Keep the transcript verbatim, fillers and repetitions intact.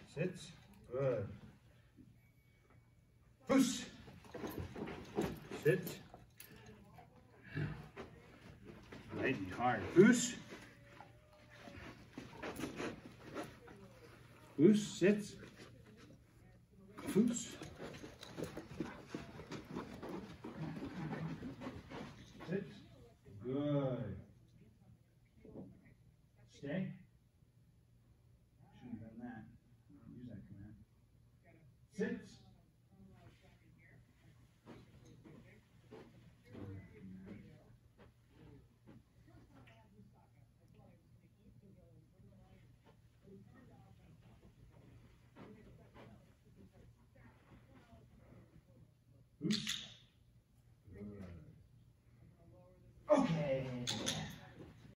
Sit. Good. Push. Sit. Right and hard. Push. Push. Sit. Push. Sit. Good. Stay. Shouldn't have done that. I don't use that command. Sit.